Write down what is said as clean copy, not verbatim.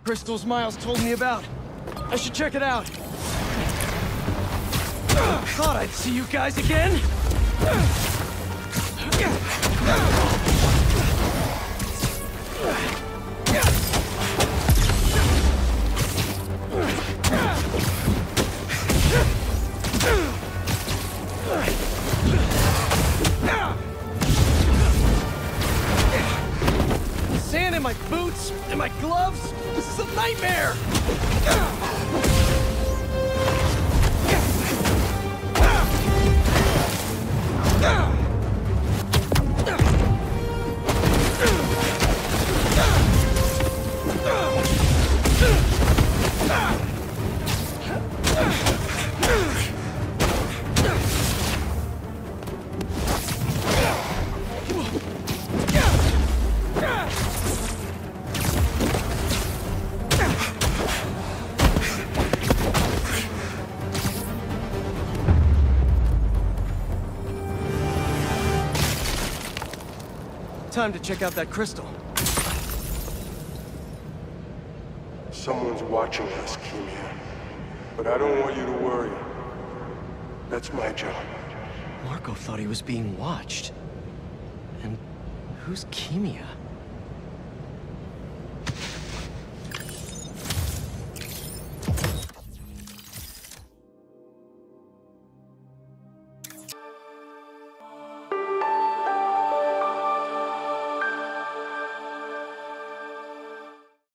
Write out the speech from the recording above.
crystals Miles told me about. I should check it out. Thought I'd see you guys again. Sand in my boots, in my gloves. This is a nightmare. Time to check out that crystal. Someone's watching us, Kimia. But I don't want you to worry. That's my job. Marko thought he was being watched. And who's Kimia?